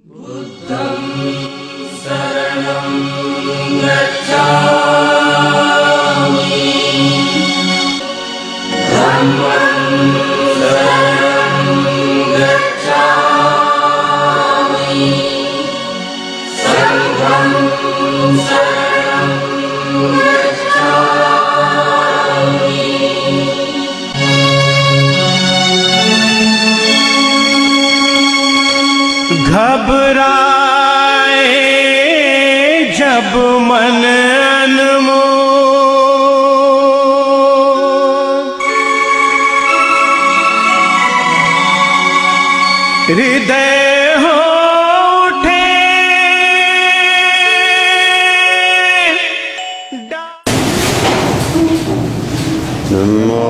Buddham saranam gacchami. Dhammam saranam gacchami. Sangham saranam gacchami. घबराए जब मन अनमोल, हृदय हो उठे नमो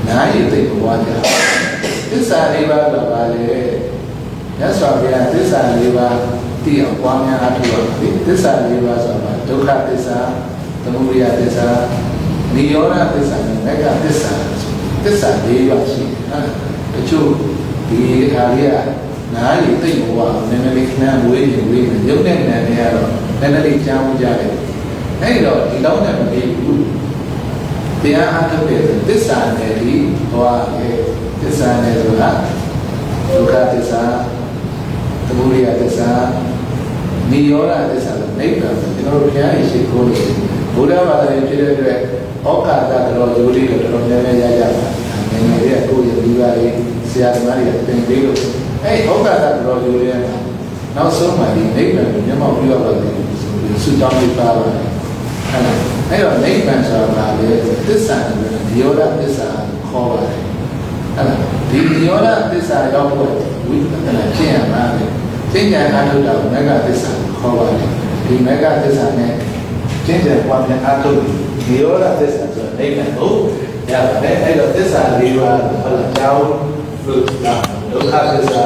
Nah itu wajah. Desa lima berbalik. Ya suaminya desa lima tiap uangnya ada. Desa lima sama duka desa, temuria desa, niora desa, mereka desa lima sih. Kecuali di area. Nah itu uang. Nenek nak win, jauh nenek ni ada. Nenek jauh jauh. Hey lo, di daun yang begitu. Dia ada desa ni wah desa ni tu lah, duka desa, temuria desa, niora desa. Naik dah, kita orang isi koni. Budak pada yang cerita tu, okar dah kalau juri kalau nenek jaga, nenek dia tu yang diwali siapa mari tengok. Okar dah kalau juri yang, now semua ni naik dah, dia mau buat apa? Sudah dipakai. Ayo naik macam apa? Desa ni, niora desa kau ada. Di niora desa yang buat, ada cian ada. Cian ada dah, mereka desa kau ada. Di mereka desa ni, cian punya ada. Niora desa tu naik kan? Oh, ya, ayo desa liwa, kalau jauh, duka desa,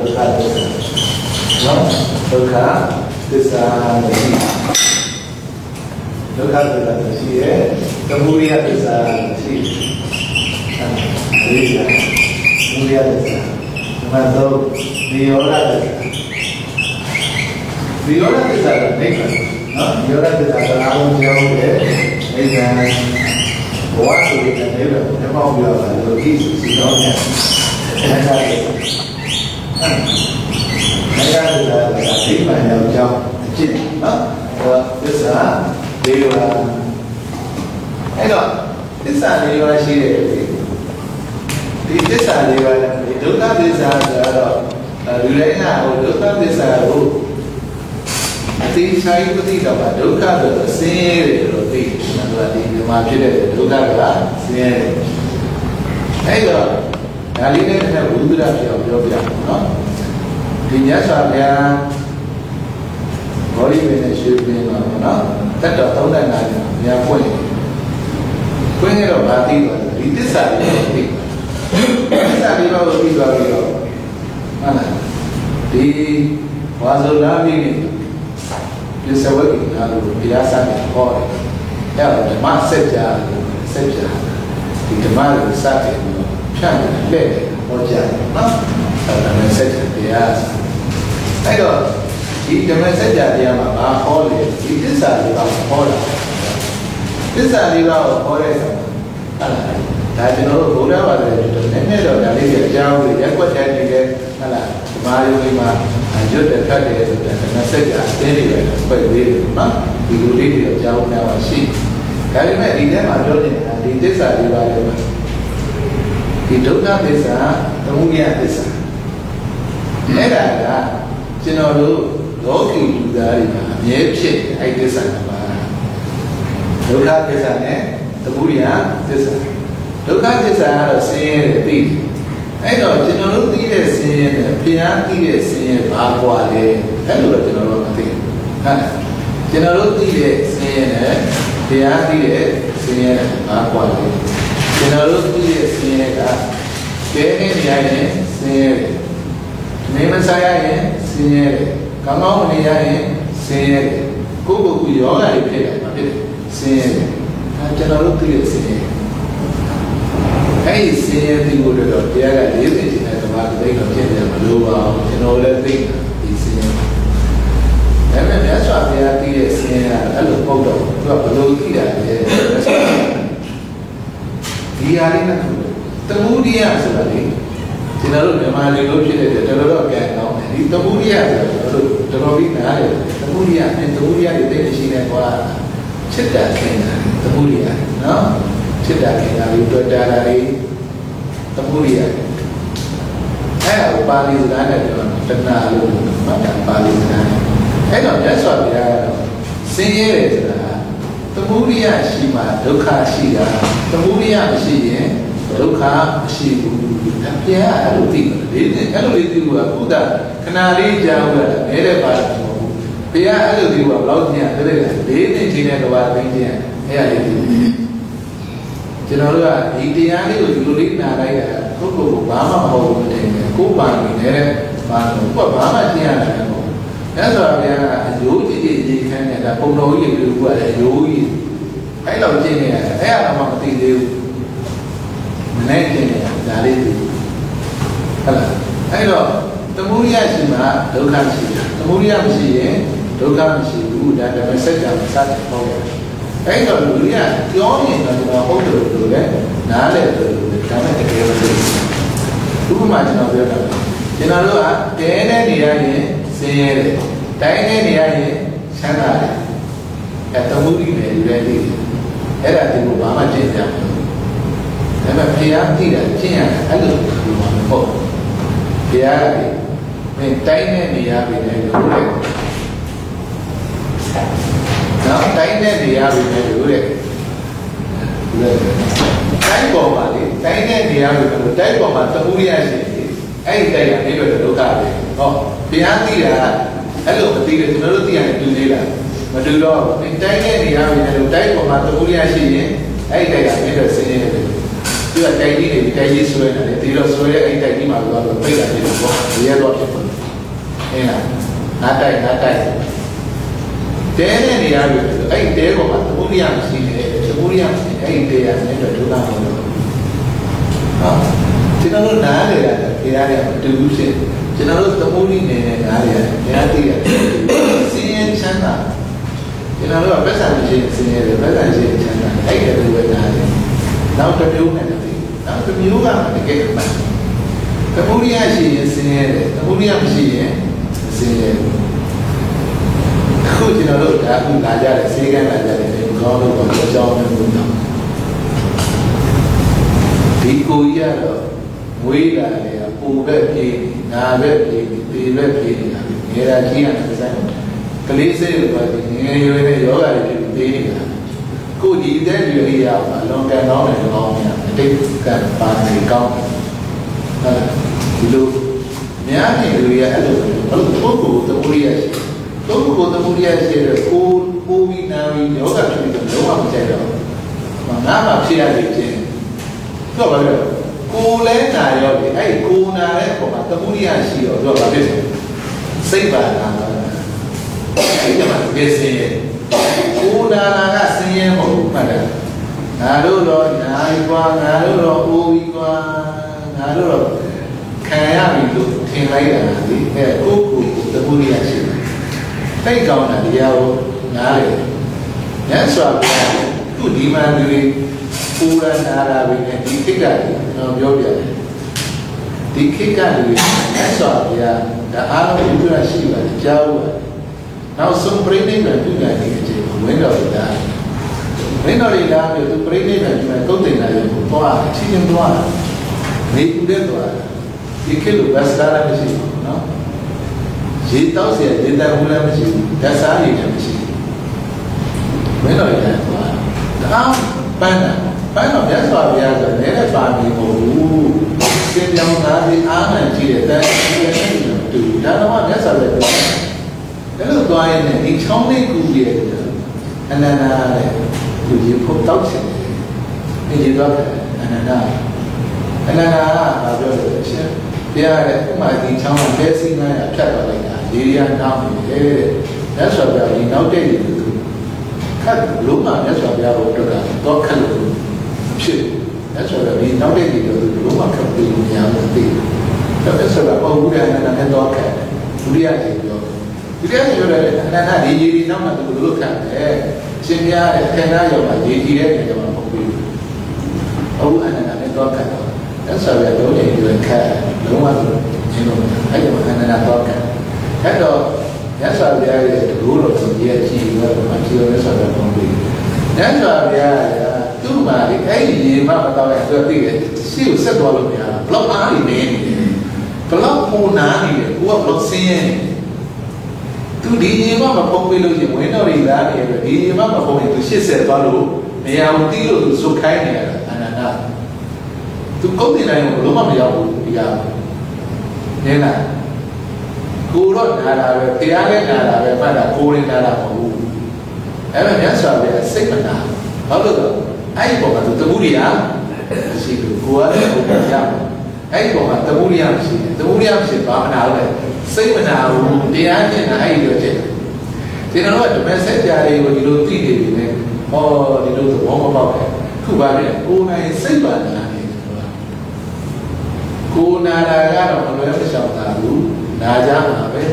no, duka desa ni. Duka desa ni, temuria desa ni. Mulia desa, macam niora desa naik kan? Niora desa kalau jauh naik kan? Bawa sulit kan? Dia mau biar apa? Logis, sidangnya. Mereka desa naik kan? Jauh, kecil. Desa dewa. Desa dewa sih. Di desa dewa, di duka desa ada, wilayah duka desa itu, nanti saya itu tidak duka itu sendiri roti, nanti di mana ada duka ada sendiri. Ayo, kali ini kita butuh jawab, no? Di jasa dia, body management, no? Kita tahu dah nanya, yang poin itu berarti di desa ini. Desa di bawah mana? Di Wazulami ni, di Sawagi, lalu biasa ni kau, ya, cuma saja, di tempat saja, macam ni, macam, mana saja biasa. Ayo, di tempat saja dia apa kau ni, di desa di bawah kau, desa di bawah kau sama. Tapi kalau budak ada itu, nenek dah dari dia jauh, dia kuat jadi dia, malah kemarin lima, anjur dekat dia itu, dan saja jadi dia, supaya dia, ibu dia jauh nawasi. Kali ni dia macam ni, di desa di bawah, di duka desa, temuria desa. Ada, cina loki juga ni, nyepsi, ay desa nama. Duka desa ni, temuria desa. Duka desa ada sen ti. Ayo, cina lo ti le sen, pian ti le sen, apa le? Ayo cina lo nanti. Cina lo ti le sen, pian ti le sen, apa le? Cina lo ti le sen ka, kene ni aye sen. Nama saya ye sen, kamau ni aye sen. Kubu yoga le pera, sen. Cina lo ti le sen. Hey, sen ti boleh dah. Dia ada ni cina tempat kita kerja maluwa, cina boleh ting di sen. Tapi dia suami dia ti sen, lalu kau dah perlu tidak dia. Dia ni kan, temu dia sebalik. Cina lu memang ada lu cina dia, terlalu kan kau. Di temu dia, terlalu bina dia. Temu dia di sini kuat. Cerdas kan, temu dia, no? Cerdas kita itu dari temuria. Paling ada kenal macam paling ada. Dia suami dia sendiri lah. Temuria sih mah duka sih ya. Temuria sih duka sih. Tapi ya ada ini. Kalau itu aku dah kenali jauh lah. Mere pas dia ada di bawah lautnya. Ini tidak keluar dia. Ya itu. ကျွန်တော်တို့ကဒီတရားလေးကိုဒီလိုလေးနားလိုက်တာကိုယ့်ကိုယ်ကိုဘာမှမဟုတ်ဘူးတဲ့ကိုယ်ပါနေတယ်ဘာလို့ဘာမှသိရတယ်ပေါ့အဲ့ဆိုတော့ဗျာအယိုးကြည့်ကြည့်ရေးခန်းနေတာပုံတော်ကြီးတွေပြောရတယ်အယိုးကြီးအဲ့လိုကျင့်နေရတယ်အဲ့အမှမသိသေးဘူးမနိုင်ကျင့်နေတာဒါလေးသိဟုတ်လားအဲ့တော့သမုဒိယရှိမှဒုက္ခရှိတယ်သမုဒိယမရှိရင်ဒုက္ခမရှိဘူးဒါပေမဲ့စัจ जा မစတဲ့ပေါ့အဲ့တော့လူတွေကပြောရင်တော့ဟုတ်တယ်လို့လည်းနားလည်တယ်လို့ဒါနဲ့တကယ်လို့ဥပမာကျွန်တော်ပြောတာကျွန်တော်တို့ကတဲတဲ့နေရရင်ဆင်းရဲတယ်တိုင်းတဲ့နေရရင်ချမ်းသာတယ်အဲ့သမုဒိနဲ့လူတွေသိတယ်အဲ့ဒါဒီလိုဘာမှကျင့်ကြမလို့ဒါပေမဲ့ဖျားသိတာကျင့်ရတယ်အဲ့လိုဒီမှာမဟုတ်ဖျားတယ်မင်းတိုင်းတဲ့နေရပြီလေလို့လေနော်တိုင်းတဲ့နေရာတွေနဲ့လို့တဲ့တိုင်းပေါ်မှာလေတိုင်းတဲ့နေရာတွေလို့တိုင်းပေါ်မှာသမုဒိယရှိတယ်အဲ့ဒီတိုင်းကနေတော့ဒုက္ခပဲဟောဘုရားသိတာအဲ့လိုမသိတယ်ကျွန်တော်တို့သိရတယ်တူသေးလားမတူတော့တိုင်းတဲ့နေရာတွေနဲ့လို့တိုင်းပေါ်မှာသမုဒိယရှိရင်အဲ့ဒီတိုင်းကနေတော့ဆင်းရဲတယ်သူကတိုက်ကြီးတွေတိုက်ကြီးဆွဲနေတယ်ဒီတော့ဆွဲတဲ့အဲ့ဒီတိုက်ကြီးမှာတော့ပြိတ္တာဖြစ်လို့ပေါ့ဒီရတော့ဖြစ်တယ်အဲ့ဒါငါတိုက်တဲတဲ့နေရာတွေအဲ့ဒီတဲပေါ်မှာသမုဒိယမရှိတယ်သမုဒိယမရှိအဲ့ဒီတဲရနဲ့တော့ဒုက္ခမလို့ဟာကျွန်တော်တို့နားလေရတယ်ခရားရမတူဘူးဖြစ်ကျွန်တော်တို့သမုဒိနေနဲ့နားလေရတယ်ညာသိရတယ်စင်းရဲချမ်းသာကျွန်တော်တို့ကပတ်စံမရှိစင်းရဲတယ်ပတ်စံရှိချမ်းသာအဲ့ဒီလိုပဲနားလေနောက်တစ်မျိုးနဲ့တည်းနောက်တစ်မျိုးကတကယ်မှန်သမုဒိယရှိရင်စင်းရဲတယ်သမုဒိယမရှိရင်စင်းရဲခုကျွန်တော်တို့ဒါအခုလာကြတယ်စေကန်းလာကြတယ်ဒီကောင်းလို့တော့အကြောင်းမျိုးတော့ဒီကိုကြီးကတော့ဝေးလာတယ်ပူဘက်ပြေးနာဘက်ပြေးပေဘက်ပြေးနေတာငယ်ရာကြီးရတယ်ဆိုင်ကလေးစိတ်လိုပါဒီငယ်ရွယ်တဲ့ယောဂတွေပြေးနေတာကိုဒီတဲ့လူတွေရပါလွန်ကန်တော့တယ်ကောင်းတယ်အတိတ်ကပါနေကောင်းဟုတ်လားဒီလိုများနေလူတွေကအဲ့လိုပုဂ္ဂိုလ်သမုဒိယရှိပုဂ္ဂိုလ်သမုဒိယရှိတဲ့ကိုဝိနာဝိယောဂဖြစ်ပြီးတော့လုံးဝမကြိုက်တော့ငါမှဖြစ်ရလေခြင်းတော့ဘာလဲကိုလဲနာရောလေအဲ့ကိုနာတဲ့ပုံမှာသမုဒိယရှိတော့တော့ဘာဖြစ်လဲစိတ်ပါနာအဲ့ဒီမှာပြည့်စင်ရဲ့ကိုနာကဆင်းရဲမဟုတ်ဘူးမှတ်တယ်ငါတို့တော့ညာကွာငါတို့တော့အိုးပြီးကွာငါတို့တော့ခံရပြီလို့ထင်လိုက်တာလေအဲ့ကိုသမုဒိယရှိတယ်သိကောင်းတာတရားကိုနားလေညစွာခုဒီမှာတွေပူရနာရာပဲဒီခိကကတော့ပြောပြတယ်ဒီခိကတွေညစွာပြဒါအားလုံးပြုရရှိပါတယ်ကြားဘူးနောက်ဆုံးပြိဋိဘံပြုနိုင်တဲ့အချိန်ဝင်းတော်လာဝင်းတော်လာပြီးသူပြိဋိဘံပြုမယ်ကုတ်တင်လာရင်သွားအချင်းချင်းသွားနေပူတဲ့သွားဒီခေတ်လိုဘတ်စတာလည်းမရှိဘူးနော်ရေတောက်เสียဒေတာဘူးလည်းမရှိဘူးဓာတ်စားရည်လည်းမရှိဘူးမင်းတော်ရတယ်ကွာဒါပန်းတော့မြတ်စွာဘုရားဆိုလည်းပါမီမဟုတ်ဘူးစင်ကြောင်သားဒီအားမှန်ကြည့်တဲ့တန်ကြီးရဲ့တူဒါတော့မြတ်စွာဘုရားအဲ့လိုသွားရင်ဒီချောင်းလေးကူပြည့်အနန္တတဲ့သူရေဖို့တောက်ချင်တယ်ဒီတော့အနန္တကဘာပြောလဲရှင်ဘုရားရဲ့ဥမာဒီချောင်းကတဲစီး900ဖြတ်သွားလိုက်တာရေရနောက်နေတယ်တဲ့မြတ်စွာဘုရားဒီနောက်တဲ့လူခတ်လုံးမှာမြတ်စွာဘုရားဘုရားကတော့ခတ်လို့ဖြစ်မြတ်စွာဘုရားဒီနောက်တဲ့လူလုံးမှာခတ်ပြီးညာလို့သိတယ်မြတ်စွာဘုရားဘုရားအနန္တနဲ့တော့ခတ်ဒုတိယကြီးပြောဒုတိယကြီးပြောတယ်အနန္တဒီရေနောက်မှာသူတို့ခတ်တယ်ရှင်များရဲ့ခန္ဓာရောမှာရေကြီးတဲ့နေရာမှာပုံပြီးအခုအနန္တနဲ့တော့ခတ်တော့အဲ့ဆိုရတော့ဒီလိုခက်လုံးဝရှင်းလို့အဲ့ဒီမှာအနန္တတော့ခက်အဲ့တော့ရသော်ဘုရားရဲ့တကူတော်ကိုကြည့်ကြည့်တော့မှကြည့်ရဆိုတော့ပုံပြီးရသော်ဘုရားကသူ့မှာဒီအဲ့ဒီရေမမတော့ရဆိုသိတယ်ရှေ့ကိုဆက်သွားလို့မရဘူးဘလောက်အားနေနေဘလောက်ပူနာနေတယ်ကိုကဘလောက်ဆင်းရဲနေသူဒီရေမမပုံပြီးလို့ရှင်ဝင်းတော်တွေလာနေတယ်ဒီရေမမပုံရင်သူရှေ့ဆက်သွားလို့မရဘူးတီးလို့သူဇုတ်ခိုင်းနေရတာအနန္တသူကုတ်တင်တိုင်းကိုလုံးဝမရောက်ဘူးဒီကနဲလားကိုတော့နာတာပဲတရားနဲ့နာတာပဲမှတ်တာကိုရင်းနာတာမဟုတ်ဘူးအဲ့တော့မြတ်စွာဘုရားစိတ်မနာဘာလို့လဲ ai bỏ mà tụi bù đi à chỉ được qua đấy cũng được ra ai bỏ mà tụi bù đi à chỉ bảo nào đấy xây mà nào đi ăn như là ai được chứ thì nó nói tụi mình sẽ ra đây rồi đi đâu tí đi này đi đâu tụi bóng bao này cứ bảo này cô này xây bản là cô nào là ra rồi mà nói với sao ta đủ là ra mà vậy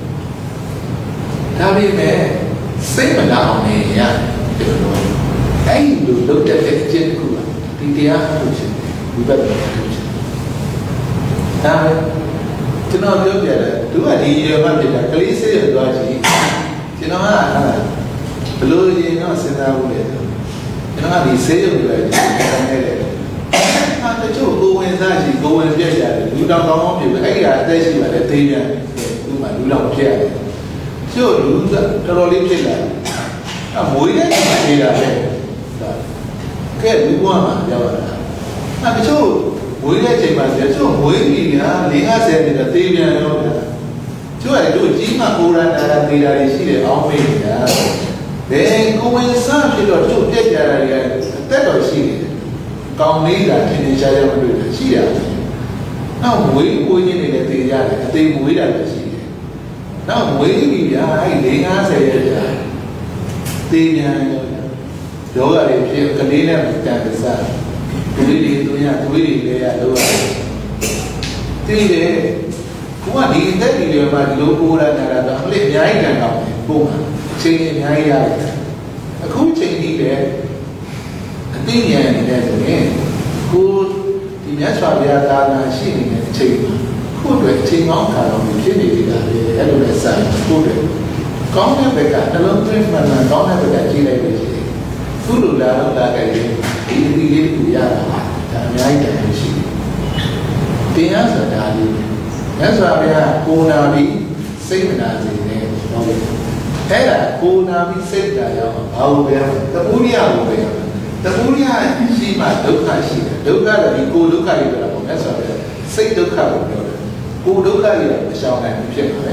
nào đi mẹ xây mà nào này ya cái được đâu để trên của thì tia không chịu bị bệnh không chịu nào cho nóပြောပြတယ်သူကဒီရေမှဖြစ်တာကလေးစိတ်ရသွားကြည့်ကျွန်တော်ကဘလို့ရေတော့စဉ်းစားဖို့လေကျွန်တော်ကဒီစိတ်ရုပ်တွေနေတယ်ဟာတချို့ကိုဝင်စားကြည့်ကိုဝင်ပြက်ရတယ်လူတောင်ကောင်းကောင်းဖြစ်ပြီအဲ့ဒီကအသက်ရှိမှလည်းသိပြန်သူ့မှာလူတောင်ဖြစ်ရတယ်ကျို့လူတော်တော်လေးဖြစ်လာအမွေးတဲ့နေတာပဲကဲလူဘွားမှာရောက်လာတာတချို့ဝေးတဲ့ချိန်မှာကျတော့ဝေးပြီညာ50နဲ့တေးပြန်တော့ဗျာကျိုးရတို့ကြီးမှကိုရန်တာတေးတာတွေရှိတယ်အောင်းမေးနေတာဘယ်ကိုဝင်စားဖြစ်တော့တို့ပြက်ကြတာတွေအသက်တော်ရှိတယ်ကောင်းနေတာထင်ထင်ရှားရှားမတွေ့ဘူးရှိတယ်နောက်ဝေးကိုရင်းနေတဲ့တေးရတယ်အသေးမွေးတာလည်းရှိတယ်နောက်ဝေးပြီဗျာအဲ့50ရဲ့ကြာတေးပြန်တော့ယောဂတွေဖြစ်ကလေးနဲ့တန်တစားသူတွေတို့ရသူတွေလည်းရလို့တိတယ်ကိုကဒီတက်ဒီတွေမှာဒီလိုပိုးရတာတော့အလေးအများကြီးတန်တော့ပို့မှာအချိန်အများကြီးရတယ်အခုချိန်ကြီးတယ်အသိဉာဏ်နဲ့ဆိုရင်ကိုဒီမြတ်စွာဘုရားသာနာရှိနေတဲ့အချိန်မှာကိုယ့်အတွက်အချိန်ကောင်းခါတော့ဖြစ်နေကြတာလေအဲ့လိုနဲ့ဆိုင်ကိုယ့်အတွက်ကောင်းတဲ့ဘက်ကနှလုံးသွင်းမှန်ကောင်းတဲ့ဘက်ကကြည့်လိုက်လို့ရှိရင်သူ့လိုလာတော့လာကြတယ်ဒီအပြီးလေးကိုရတာဒါအများကြီးတန်ရှိတယ်တရားဆိုတာလေးမြတ်စွာဘုရားကိုနာပြီးစိတ်မနာစေနဲ့ဟောတယ်အဲ့ဒါကိုနာပြီးစိတ်ဓာတ်ရောက်ဘာလို့ပဲတပူရိယကိုပဲတပူရိယရှိမှဒုက္ခရှိတယ်ဒုက္ခလည်းဒီကိုဒုက္ခတွေပြောတာပေါ့မြတ်စွာဘုရားစိတ်ဒုက္ခကိုပြောတယ်ကိုဒုက္ခတွေအရှောင်နိုင်ဖြစ်ပါလေ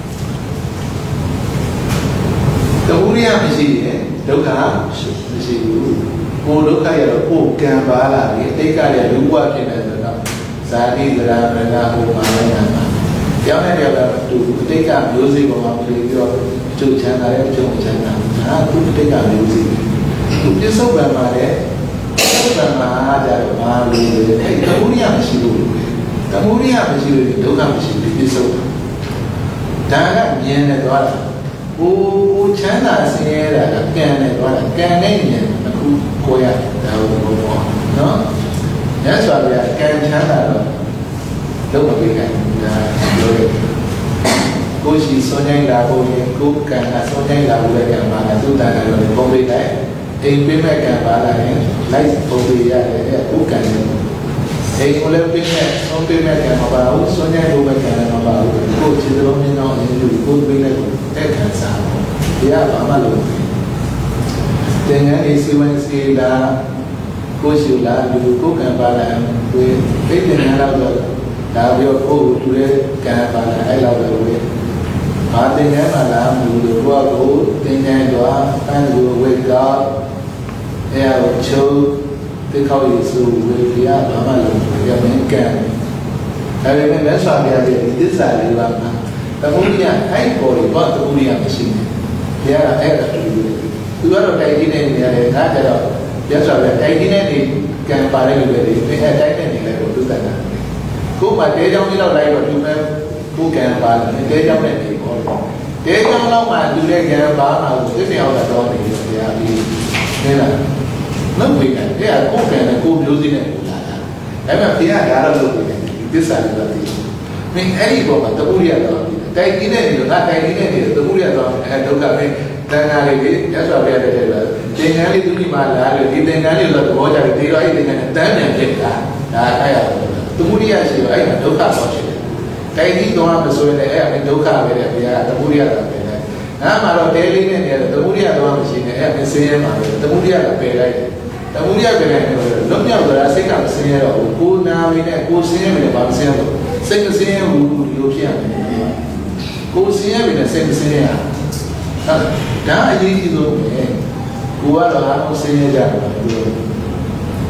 တပူရိယမရှိရင်ဒုက္ခမရှိဘူးကိုဒုက္ခရတော့ကိုကံပါလာပြီအတိတ်ကလည်းလူဘဝဖြစ်နေဆိုတော့ဇာတိဇရာမရဏဟိုမှာလည်းညာမှာကြောင်းတဲ့တော့သူအတိတ်ကမျိုးစိပေါ်မှာပြေပြီးတော့ကျုပ်ချမ်းသာတဲ့ကျုပ်ချမ်းသာဒါသူအတိတ်ကမျိုးစိသူပြစ္ဆုတ်ပံမှာလည်းပြစ္ဆုတ်ပံမှာကြတော့ဘာလို့လဲအဲ့တမှုရိယမရှိဘူးတမှုရိယမရှိလို့ဒုက္ခမရှိဘူးပြစ္ဆုတ်ဒါကမြင်နေသွားတာကိုချမ်းသာဆင်းရဲတာကကံနဲ့သွားတာကံနဲ့ဉာဏ်အခုကိုရတာဟုတ်ဘောနော်ညဆိုရကံချမ်းသာတော့လုံးဝပြေးတယ်ဒါပြောတယ်ကိုရှိစောနိုင်လာဖို့ကိုကံကစောနိုင်လာဖို့လည်းကံပါလားသူတန်တယ်လို့ပုံပေးတယ်အိမ်ပေးမဲ့ကံပါလားလိုက်ပုံပေးရတယ်ကိုကံတယ်အိမ်ကိုလည်းပေးမဲ့ဆုံးပေးမဲ့ကံမပါဘူးစောနိုင်လို့ပဲကံလည်းမပါဘူးကိုချစ်တော်မင်းတော်အင်းလူကိုပေးလိုက်တဲ့ခံစားတရားဘာမှလုပ်တင်ငန်းအေးစီဝင်စီလာကိုရှိလာလူကိုကံပါလာဝေးပြည့်တင်ငန်းတော့ဒါပြောကိုတူတဲ့ကံပါလာအဲ့လောက်ပဲဝေးဘာတင်ငန်းပါလာလူတို့ကိုတင်ငန်းတော့အန်လူဝေကအဲအချိုးတိခေါ်ရစုဝေးပြဘာမှလုပ်ရမင်းကံအဲ့ဒီမဲ့ဆွာပြတဲ့ဒီသစ္စာလေးပါမှာတမှုရိယအဲ့ပေါ်တော့တမှုရိယမရှိဘူးဘုရားကအဲ့ဒါတူတယ်သူကတော့တိုက်ကြီးနေနေရတယ်ငါကြတော့ပြတ်စွာပဲတိုက်ကြီးနေနေကံပါတဲ့လူတွေဒီအဲ့တိုက်နေနေလဲကိုသူတတ်တာကိုမှတဲကြောင်းလေးတော့လိုက်တော့သူမဲကိုကံပါတယ်တဲကြောင်းနဲ့နေပေါ်တဲကြောင်းတော့မှသူတဲ့ကံပါမှာကိုသိနေအောင်တော့နေတယ်ဘုရားပြီးနေလားလုံးဝကံတဲ့ကိုကံနဲ့ကိုမျိုးစိနဲ့ကိုလာတာဒါပေမဲ့ဘုရားကတော့လုပ်နေတယ်ဒီသစ္စာလေးတော့ဒီမင်းအဲ့ဒီပေါ်မှာတပုရိယတော့တိုက်ကြီးနေနေတော့ငါတိုက်ကြီးနေနေတပုရိယတော့အဲဒုက္ခပဲတန်ခါလေးကြီးရသော်ပြရတဲ့တဲ့သင်္ကန်းလေးသူကြီးမှလာလို့ဒီသင်္ကန်းလေးဆိုသဘောကျတယ်ဒီတော့အဲ့ဒီသင်္ကန်းနဲ့တန်းမြန်ဖြစ်တာဒါအဲ့ရသမုဒိယရှိတော့အဲ့မှာဒုက္ခတော့ဖြစ်တယ်တိုက်ကြီးတော့မဆိုရင်လည်းအဲ့အဒုက္ခပဲတဲ့ဘုရားသမုဒိယကပဲလေငါမှတော့တဲလေးနဲ့နေတယ်သမုဒိယတော့မရှိနဲ့အဲ့မစင်းရဲမှာပဲသမုဒိယကပယ်လိုက်တယ်သမုဒိယပယ်လိုက်တော့လွတ်မြောက်သွားတာစိတ်ကမစင်းရတော့ဘူးကိုနာဝင်နဲ့ကိုစင်းရဲမယ်ဘာမစင်းရတော့စိတ်မစင်းရဘူးဒီလိုဖြစ်ရတယ်ကိုစင်းရဲမယ်စိတ်မစင်းရဒါအရေးကြီးဆုံးပဲကိုကတော့အားလုံးစင်းရဲကြတယ်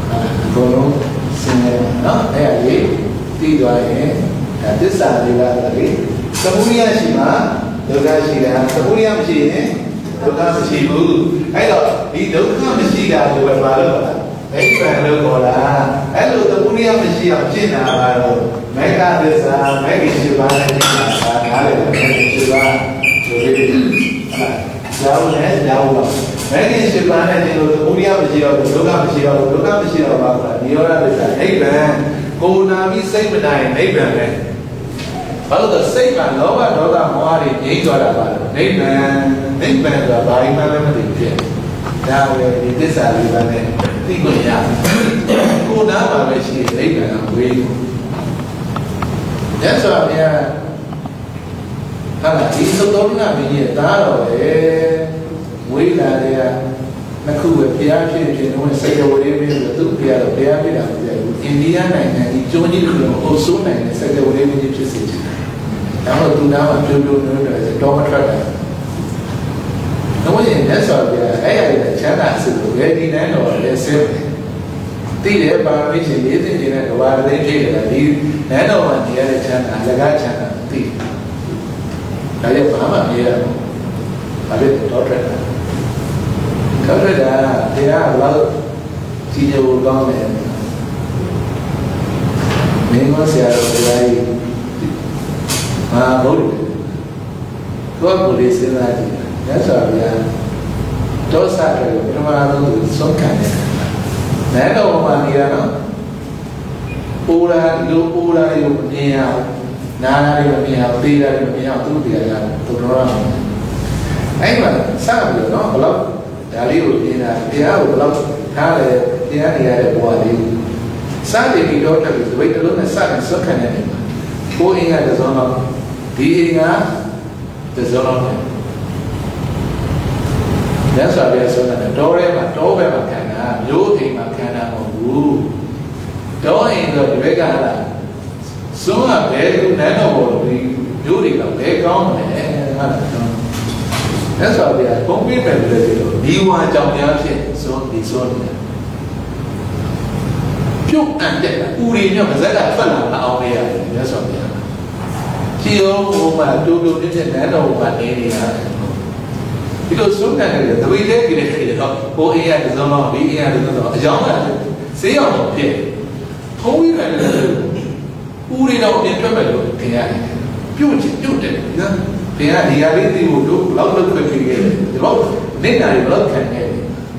còn nó sinh ra nó đây là gì đi rồi cả tất cả đều là cái Samuria gì mà đâu ra gì là Samuria gì nhé đâu ra gì bu ấy rồi đi đâu có gì cả rồi mà đâu đấy là đâu gọi là ấy rồi Samuria gì ở trên nào mà rồi mấy cái tất cả mấy cái sự ba này là cả là mấy cái sự ba rồi đi giàu này giàu lắm mấy cái sự ba này thì rồi Samuria gì rồi đâu có gì đâu mà nhiều là đấy là cô nam đi xây bên này đấy này bao giờ xây mà nó là hoa thì nhảy cho là bạn đấy là bài mà nó định chuyện ra về đi tới xã thì bạn này đi của nhà cô nam mà về chỉ đấy là quê nhớ sao nha hay là ý số tốt là vì gì ta rồi quê là đi nó khu vực phía trên nó xây đầu đây bây giờ tự phía là phía bên đảo India này đi chỗ như là ô số này xây đầu đây bây giờ chưa xây đó là tôi đã làm chưa luôn nữa rồi cho mất rồi nó có gì nữa rồi ấy là chán là sự cái đi nén rồi để xem tí để ba mấy chuyện lý thì như này rồi ba lấy gì là đi nén đâu mà thì là chán là cái chán là tí cái gì mà như là mà biết tốt rồi có rồi là thì là chỉ nhiều con này mình có xe rồi đây mà bố có một lý sinh ra thì nhớ sợ là chỗ xa rồi nhưng mà nó được sống cảnh này nãy đâu mà đi ra nó u ra đi nhiều na đi nhiều ti ra đi nhiều tu đi ra tu nó ấy mà sao được nó lắm đã lý được thì là thì áo lắm thà là thì áo thì là bỏ đi sao thì khi đó thì vậy đó là sao là sống cảnh này cô ấy là do nó đi nga từ do nó nhớ sao bây giờ là đó về mà cái nào vô thì mà cái nào mà vô đó anh rồi về cái là xuống là bé cũng nén nó rồi thì vô thì là bé con này nhớ sao bây giờ không biết về cái gì đi qua trong nhà thì xuống chúc anh chạy là u đi nhưng mà rất là phân là ông bây giờ nhớ sao bây giờ chiều mà tôi đến trên đá đầu mà đi cái đồ xuống này là tôi biết cái này thì đó cô ấy là do nó bị là do giống là xí ở một phía không biết là u đi đâu đến cái bệnh thì là chút đấy thì là đi ra đi một lúc lâu lâu phải cái lâu đến này lâu thành cái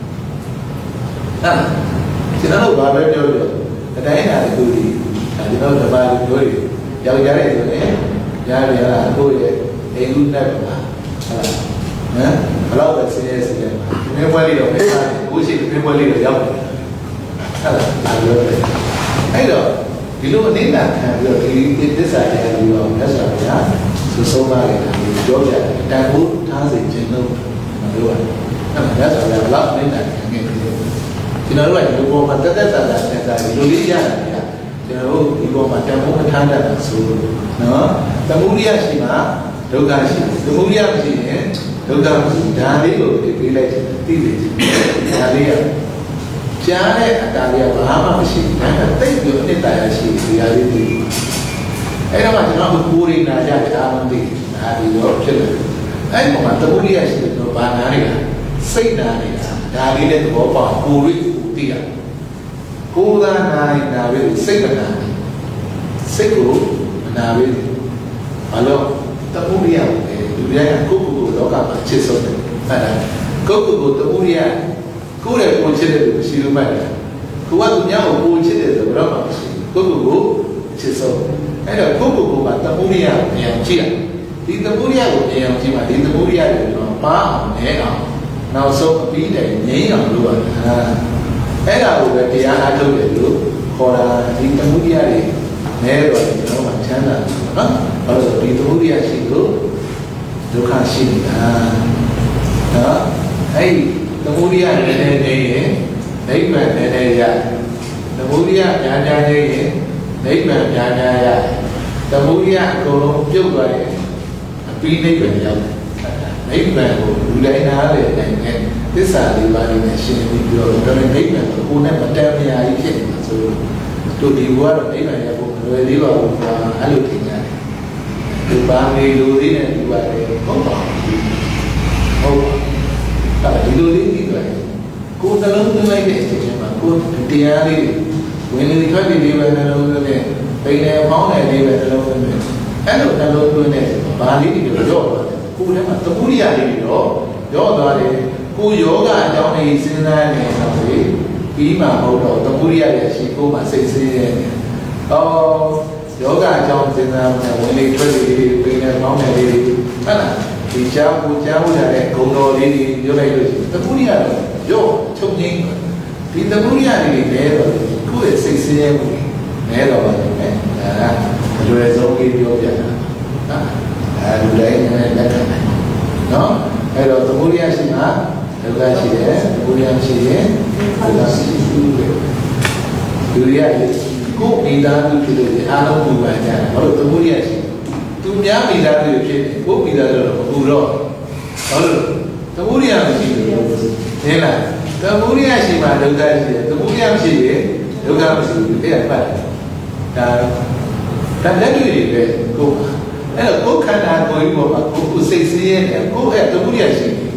thì nó đâu vào bên đâu được cái đấy là tôi đi thì nó là ba tôi giao giá này rồi đấy giá này là tôi ấy luôn đây mà lâu là sẽ nếu qua đi đâu phải cũng chỉ nếu qua đi đâu đâu là rồi ấy rồi thì lúc đến là rồi thì cái giải này thì rồi nó sẽ giá số số ba này thì chỗ này đang hút tháng gì trên đâu mà đúng rồi nó là giá là lắm đến là nghe thì nói vậy tôi vô mà tất là thì lý ra là thì nó đi vô mà trong một cái thang là số nó ta muốn đi gì mà đâu cả gì tôi muốn đi gì nhé đâu cả gì đã đi rồi thì cái này tí gì đã đi à cha này đã đi à mà gì đã tết được nên tại là gì thì đã đi thì ấy đó mà chúng nó cũng đi là ra để ăn đi đã đi rồi chứ ấy mà tôi muốn đi gì nó bán nào này xây nào này đã đi lên có bỏ cô đi thì cô ra này về xây cái này xây cổ nào về alo ta muốn đi à tụi đây cô đó cả mà chết rồi này cô ta muốn đi à cô này cô chết được xíu mà cô qua tụi nhau cô chết được rồi mà cô chết rồi cái đó cô bạn ta muốn đi à nhiều chi à thì ta muốn đi à nhiều chi mà thì ta muốn đi à nó ba nhẹ nào số phí này nhảy nào luôn cái nào về thì ai thôi để được còn là đi ta muốn đi à thì nghe rồi nó mà chán là bây giờ đi tôi đi chỉ có được khá xin đó ấy tôi muốn đi ăn này đấy mà này ra tôi muốn đi ăn nhà này đấy mà nhà ra tôi muốn đi ăn cô nó chứ vậy pin đấy vậy đâu đấy mà đây nó để này this are the validation in your payment, who never tell me I can. So, to the word payment, where you are looking at the family doing and you are oh, you do it. Go along the way, go to the alley. When you try to live alone with it, they never found a live alone with it. Hello, to it. Bali, your job. Who never the Buddha, your daughter, who yoga down is in the way. Pima, the Buddha, she go my say, oh, yoga jumps in when they try to bring a mountain. The child would go to the Buddha. Yo, choking. The Buddha never could 6 a.m. Never, you as okay, your and no, I love the Buddha Shima, the Buddha Shima, go me down to the animal to my dad, or the Buddha. To Yami that you go be the Buddha. The Buddha Shima, the Buddha Shima, the Buddha Shima, the Buddha that you go. And a book can I go who says and go at the Buddha Shima.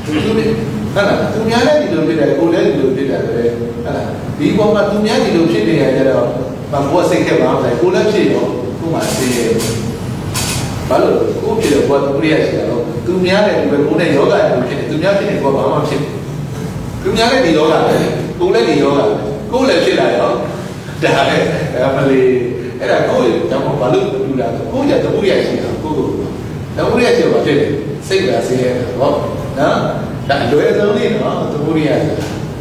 To Yana, you do it, go let you do it. People, but to Yana, you do it, but what's a cab like Buddha who must say. Hello, who did what the Buddha to Miana, who let yoga and to Miana for Mama Chip. To Miana yoga, who let the yoga, go let it out. The family, and I go in Balu to do that. Who did the Buddha go? The Buddha was it. Say that, say, oh, no, that do it only, no, the Buddha.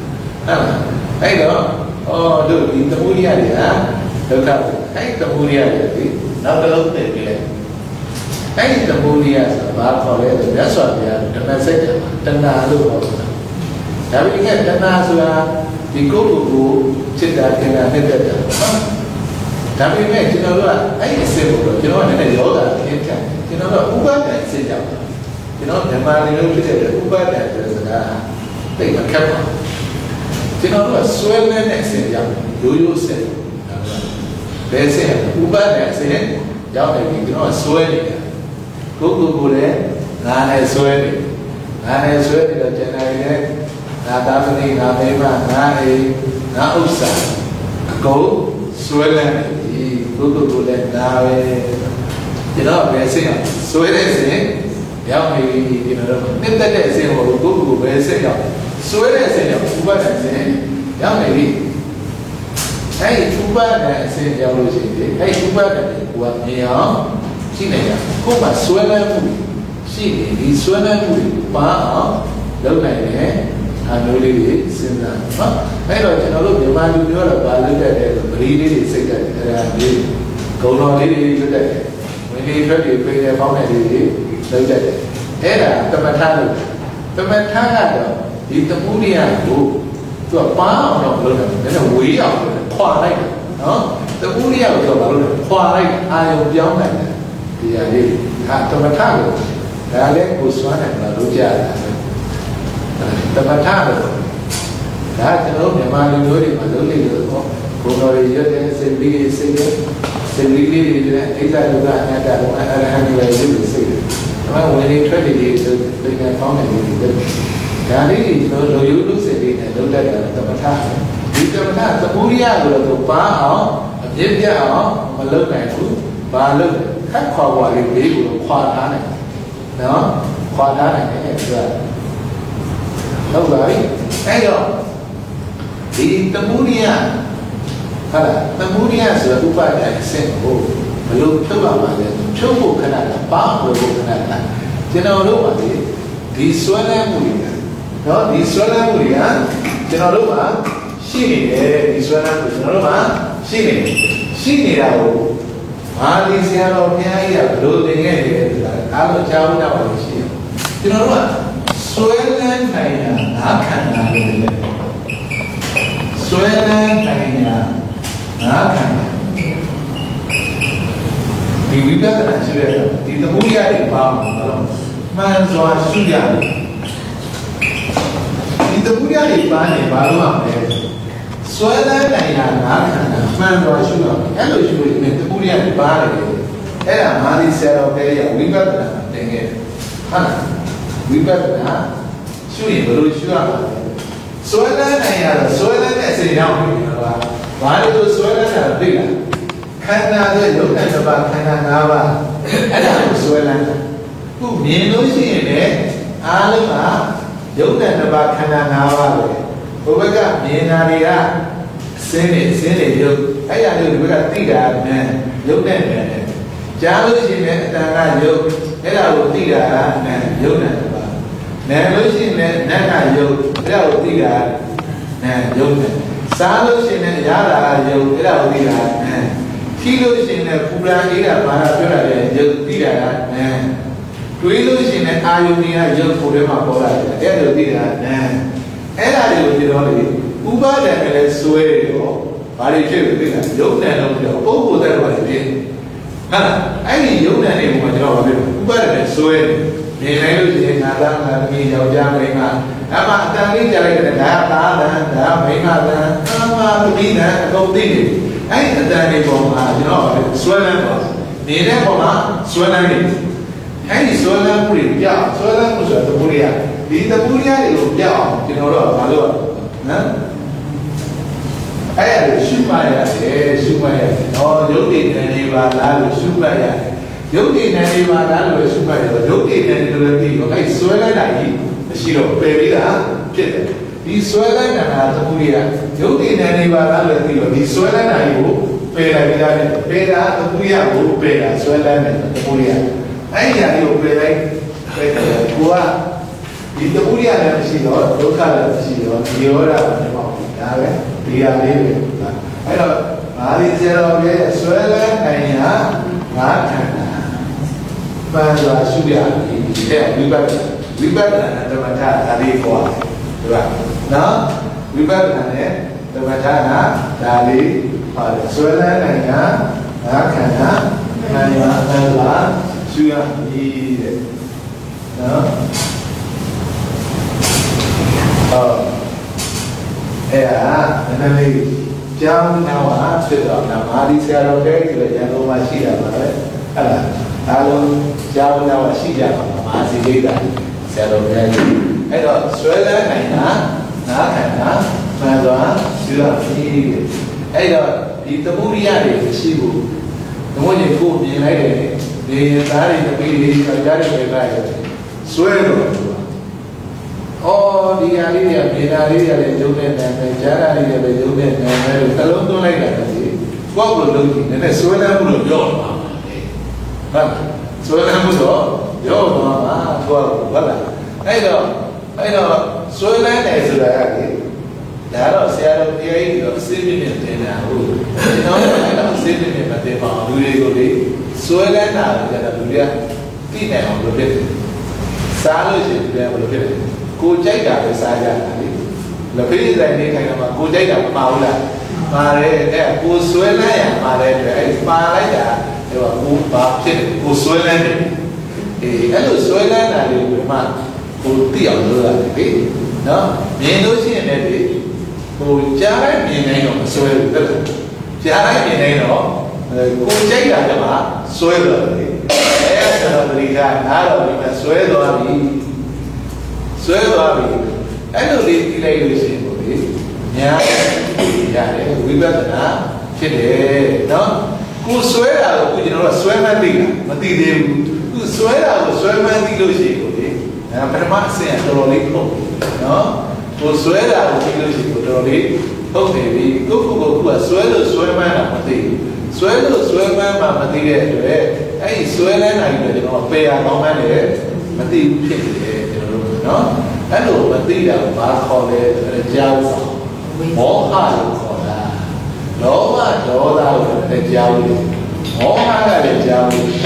I know, oh, do the Buddha, the captain, I the Buddha, now the look at I the Buddha, bar for it, that's what they are, the message, Tana. Having a Tana, we go to sit that in a minute. Having made, you know, I say, you know, and a yoga, you know, Uber and sit down. You know, the man you look at Uber and take a camera. You know, swell and sit down, you say. They say, Uber and say, down, you know, swelling. Go there, Nana sweating. Nana sweating the generator, Nadamini, Namema, Nani, Nausa. Go, swelling, go there now. You know, they say, sweating, Yami, you know, then they say, go, they say, sweating, Uber and say, Yami. Hey, Uber and say, Yalusi, hey, Uber and what me on. Who must swell and she is swell and ma, don't I? And really, since I don't know the man you are about that, really, second, go on, really, when he tried to pay a pound, like that. Era, the Matana, if the Buddha go to a pound of Luna, then a way out of the quiet, the Buddha of quiet, I am young like that. Yeah, the Matano, the Alec was one and Maruja. The Matano, that you know, the man you know, my only Kunori, say, we say, really, exactly that I have to say. When they tried it, they can found it. Gandhi, you lose it and don't let the Matano. The Buddha will bow, a Jibia, a look at you, Balu. Các khoa quả lý lý của khoa đá này đó, khoa đá này cái này đâu vậy cái rồi thì tâm Buddha hay là tâm Buddha sửa tu phải đại sen hồ mà lúc thứ ba mà để chỗ bộ cái này là bao bộ cái này là cho nên lúc mà thì xoay lên mũi đó thì xoay lên mũi cho nên lúc mà xin này thì xoay lên mũi cho nên lúc mà xin này đâu Malaysia lo niaya lo dengan kalau jauh dah Malaysia. Kenapa? Soalan saya akan ada. Soalan saya akan. Di bidang nasional, di temui ada paham. Mana soal sudah. the Buddha Bani, Balma, Swella Nayana, Man Rashua, hello, you with the Buddha Bani. Era Mali said, okay, we got that thing. We got that. Shooting, but Shua. Swella Nayana, Swella Nayana, why do Swella Nayana? Canada, look at about Canada, and I was Swella. Who means it? Alama. Don't know about Canada. Overga, Menaria, Senate, you. I got Tiga, man. You then, Jalusin, and you. Hello, Tiga, man. You never. Nelusin, Nana, you. Hello, Tiga, man. You. Salusin, and Yara, you. Hello, Tiga, man. Kilosin, and Pura, Para, you. Tiga, man. Twilusin and Ionia, you put them up all right. Ever did that, man. And I did only. Uba and Suero, I did it. You know, oh, that was it. I mean, you know, when you're Uba and Suero. They use it, Nadam, and me, of Jamaica. I'm telling you that I don't think it. I ain't the name of, you know, Swellen. The name of Swellen. Hey, Sola Puria, Sola was at the Puria. The Puria, you know, I had a Shumaya, Shumaya, or Yogi and Eva, Shumaya. Yogi and Eva, Shumaya, Yogi and Eva, like Sola, the Shiro, Perida, the Sola and the Puria, Yogi and Eva, the Sola and you, Pera, the Puria, Pera, Sola and the Puria. I know you play Kua. In the Buddha, I see your local, see your I know, Ali Zero, Swella, and But Suya, we better the Matana, now, we better the Matana, Dali, Swella, and Kana, Suya, and then Jam now after Namadi said, okay, the Yellow Machia, Alon Jam now Shija, Masi, said, okay, and Swella, Nakana, Mazan, Suya, and the Muria, Shibu, the one you put in the Tari, the baby, the Gary, Swello. Oh, the area, the Julian, and the Jari, the Julian, and the Talon like that. What will look in a Swella would go. Swella would go, Mama, 12. I know, Swella is a that was Seattle, the age of sleeping in a room. You know, I don't sleep in a day, Swella now, that a female on the bit. Salad is there with it. Go Jada beside that. The place that they can have a good data Paula. Mare, who Swella, Mare, Mara, they were moved back, who Swella. Hello, Swella, I will remark. Who tea on the no, Menosi and Eddie. Who Jara, Menano, Swell. Jara, Menano, who Jada, Swell. I don't need to yeah, we better no? Who swear out, you know, swear my thing, but who swear out, swear my thing, and I'm not saying no? Who swear out, okay, go to swear my thing, swear my material. I swear I don't pay a command, but no? Hello, but the call it a jowl. More hard for that. No, I don't know the jowl. More hard a jowl.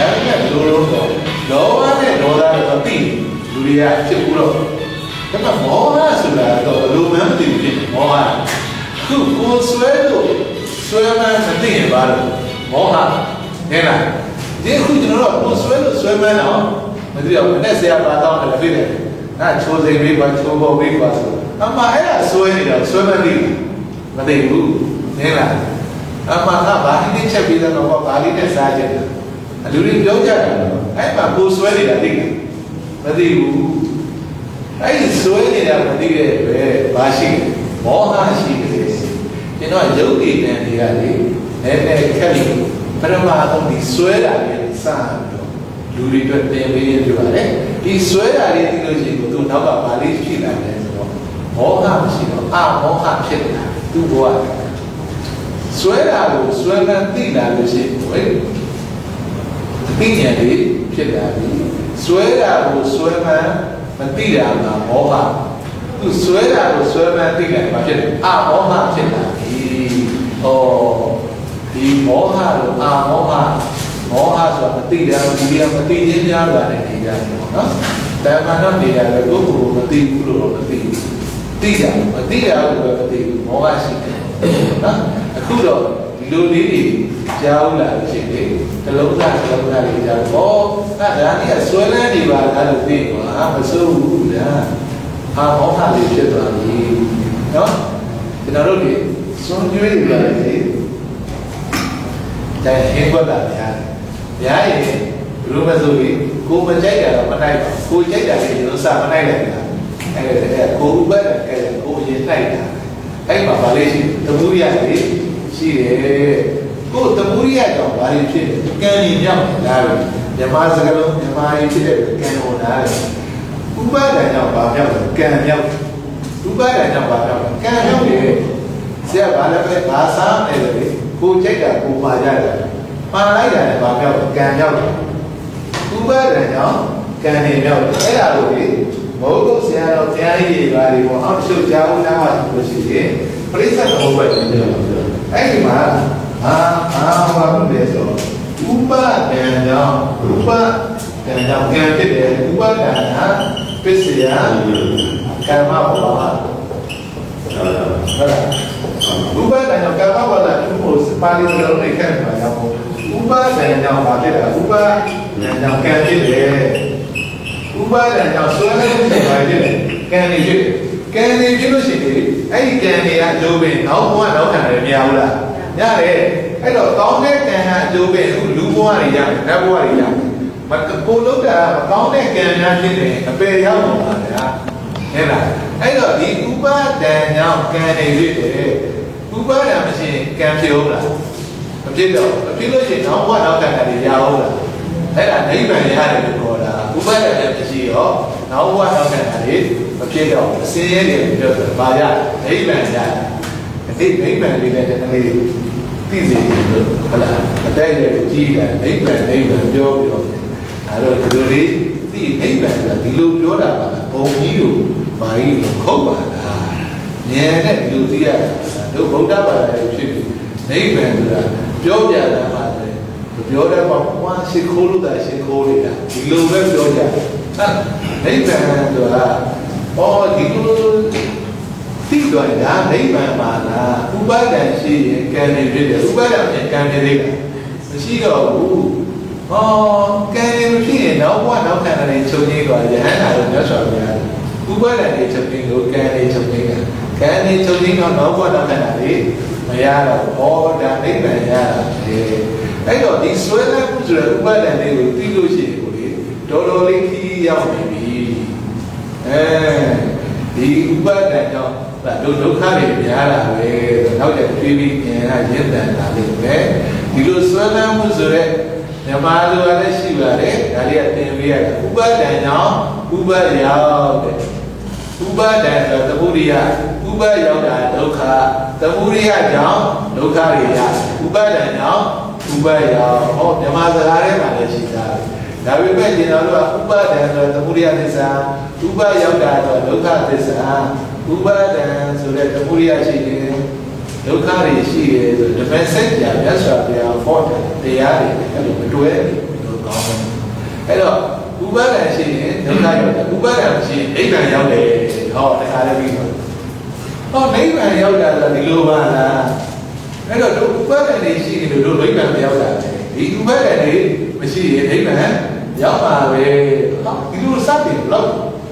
No one know that a thing to react to grow. Come on, more hard to that, aluminum, more hard. Who swear my thing about it. More hard. They could not swim now. Let's say about the 那抽这没关，抽包没关。阿妈哎呀，说你了，说那里，那得路，你啦。阿妈那把你的车别的那个把你的啥子的，留你标价的，哎嘛不说你了这个，那得路，哎说你了那个哎把戏，毛哈戏的，现在有的呢你看你，哎看你，不然嘛东西说了你啥？လူတွေအတွက်တင်ပေးရပြပါတယ်ဒီဆွဲတာလေးသိလို့ရှိရင်သူနောက်ကဗာလေးဖြစ်လာတယ်ဆိုတော့မောဟမရှိတော့အမောဟဖြစ်လာသူ့ဘဝဆွဲတာကိုဆွဲလန်းသိလာလို့ရှိရင်ဝိသိဉာဏ်လေးဖြစ်လာပြီဆွဲတာကိုဆွဲလန်းမသိတာကမောဟသူဆွဲတာကိုဆွဲလန်းသိလာမှာဖြစ်တယ်အမောဟဖြစ်လာပြီဩဒီမောဟလို့အမောဟမောဟဆိုတာမသိတယ်ဒီကမသိခြင်းများလာတဲ့နေရာပေါ့နော်။ဒါမှတော့နေရာလေကိုယ်ကိုမသိဘူးလို့မသိဘူး။သိတာမသိတာကိုပဲမသိဘူးမောဟရှိတယ်နော်။အခုတော့ဒီလိုလေးတွေကြားဦးလာလို့ရှိရင်တလုံးသားလေးကြားတော့ဒါနည်းဆွဲလန်းနေပါလားလို့သိပါမစိုးဘူးလား။အာမောဟလေးဖြစ်သွားပြီနော်။ကျွန်တော်တို့ဒီစွန့်ကြွေးနေပါလေ။ဒါဟင်းကွက်တာများများရင်ဘယ်လိုမဆိုပြီးကိုမကြိုက်တာတော့မနိုင်ပါဘူးကိုကြိုက်တာလည်းကျွန်တော်စာမနိုင်လိုက်တာအဲ့ကိုဥပတ်တယ်အဲ့ကိုရင်နိုင်တာအဲ့မှာဗာလေးရှိသမုဒိယလေးရှိတယ်ကိုသမုဒိယကြောင့်ဗာလေးဖြစ်တယ်ကံကြီးမြောက်လာတယ်မြမစကလုံးမြမကြီးဖြစ်တဲ့ကံဟောလာတယ်ဥပတ်တယ်ကြောင့်ဗာမြောက်ကံမြောက်ဥပတ်တယ်ကြောင့်ဗာမြောက်ကံမြောက်တယ်ဆရာဗာလည်းပဲဘာစားနေတယ်ကိုကြိုက်တာကိုပါကြတယ်ပါလိုက်တာလည်းဗာမြောက်ကံမြောက်တယ်ဥပဒံကြောင့်ကံနေမြောက်အဲ့ဒါလို့ဒီမောဂုတ်ဆရာတော်တရားကြီးတွေပါဒီပေါ့အောက်ချုပ်ကြောင်းနားမှာဆိုလို့ရှိရင်ပရိစ္ဆေသမုပ္ပါဒ်တယ်အဲ့ဒီမှာဘာလို့လဲဆိုဥပဒံကြောင့်ဥပဒံကြောင့်ကံဖြစ်တယ်ဥပဒံဟာပစ္စယကမ္မဘောဟာဟုတ်လားဥပဒံကြောင့်ကမ္မဘောဟာသူ့ကိုပါဠိလိုနဲ့ခက်မှာရောက်ဥပဒံကြောင့်ဘာဖြစ်လဲဥပဒံကြောင့်ကံဖြစ်တယ်ဥပဒံကြောင့်ဆွဲလို့ဖြစ်ပါဖြစ်တယ်ကံနေဖြစ်ကံနေဖြစ်လို့ရှိရင်အဲ့ဒီကံနေကအကျိုးပဲနောက်ဘဝနောက်ခံတယ်မရဘူးလားရတယ်အဲ့တော့ကောင်းတဲ့ကံကအကျိုးပဲအခုလူဘဝတွေရတယ်နတ်ဘဝတွေရတယ်မကိုလုံးတာမကောင်းတဲ့ကံများဖြစ်တယ်အပေရောက်တော့ပါဗျာဟုတ်လားအဲ့တော့ဒီဥပဒံကြောင့်ကံနေဖြစ်တယ်ဥပဒံမရှိရင်ကံဖြစ်ဟုတ်လားမဖြစ်တော့မဖြစ်လို့ရှိရင်နောက်ဘဝနောက်ခံတယ်ရအောင်လားအဲ့ဒါနိဗ္ဗာန်ရတယ်လို့ခေါ်တာဥပဒံလည်းမရှိရောနောက်ဘဝနောက်ခံတယ်မဖြစ်တော့အစင်းရဲတယ်ပြောတယ်ဗာရနိဗ္ဗာန်ရတယ်အဲ့နိဗ္ဗာန်လေးလည်းတကယ်သိစေလို့ဟုတ်လားအတဲ့ရဲ့ကြီးတယ်နိဗ္ဗာန်ပြောပြီးတော့အဲ့တော့ဒီလိုလေးသိနိဗ္ဗာန်ဆိုတာဒီလိုပြောတာပါဘုံကြီးကိုဘာကြီးလို့ခုတ်ပါလားဉာဏ်နဲ့ဒီလိုသိရတာတို့ဗုဒ္ဓဘာသာရဲ့ဖြစ်ပြီးနိဗ္ဗာန်ဆိုတာပြောပြတာပါလေပြောတဲ့မှာဝါရှိခိုးလို့တာရှိခိုးနေတာဒီလိုပဲပြောကြအဲ့နိဗ္ဗာန်ဆိုတာဒီလိုသိတော့ဒါနိဗ္ဗာန်ပါလားဥပါဒံရှိရင်ကံနေဖြစ်တယ်ဥပါဒံဖြင့်ကံနေသေးတာမရှိတော့ဘူးကံနေမရှိရင်နောက်ဘဝနောက်ခံတယ်ချုပ်ငိမ့်သွားရဟန္တာလို့ပြောဆိုရတယ်ဥပါဒံနေချုပ်ငိမ့်လို့ကံနေချုပ်ငိမ့်တာကံနေချုပ်ငိမ့်တော့နောက်ဘဝနောက်ခံတယ်မရတော့ဒါနိဗ္ဗာန်ရတာအဲ့တော့ဒီဆွဲလန်းမှုဆိုတဲ့ဥပါဒံလေးကိုသိလို့ရှိရင်ကိုလေတော်တော်လေးခီးရောက်နေပြီဒီဥပါဒံကြောင့်ဒုက္ခတွေများလာပဲနောက်ကျပြေးပြီးဉာဏ်ရင့်တန်လာလိမ့်မယ်ဒီလိုဆွဲလန်းမှုဆိုတဲ့မြမလိုလည်းရှိပါတယ်ဒါလေးကသင်ပေးရတယ်ဥပါဒံကြောင့်ဥပါရောက်တဲ့ဥပါဒံဆိုသမုဒိယဥပါရောက်တာဒုက္ခသမုဒိယကြောင့်ဒုက္ခတွေရဥပါဒံကြောင့်ဥပါရောက်မြမစကားထဲမှာလည်းရှိတာဒါပေမဲ့ကျွန်တော်တို့ကဥပါဒံဆိုသမုဒိယသစ္စာဥပါရောက်တာဆိုဒုက္ခသစ္စာဥပါဒံဆိုတဲ့သမုဒိယရှိတယ်ဒုက္ခတွေရှိတယ်ဆိုဓမ္မစက်ပြမြတ်စွာဘုရားဟောတဲ့တရားတွေအဲ့လိုမတွဲလို့ကောင်းတယ်အဲ့တော့ဥပါဒံရှိရင်ဒုက္ခရောက်တယ်ဥပါဒံရှိရင်နိဗ္ဗာန်ရောက်တယ်ဟောတခါလည်းပြီးတော့နိဗ္ဗာန်ရောက်တာဆိုဒီလိုပါလားအဲ့တော့ဥပါဒံတွေရှိနေလို့နိဗ္ဗာန်မရောက်တာဒီဥပါဒံတွေမရှိရင်နိဗ္ဗာန်ရောက်ပါပဲဒီလိုစတယ်လို့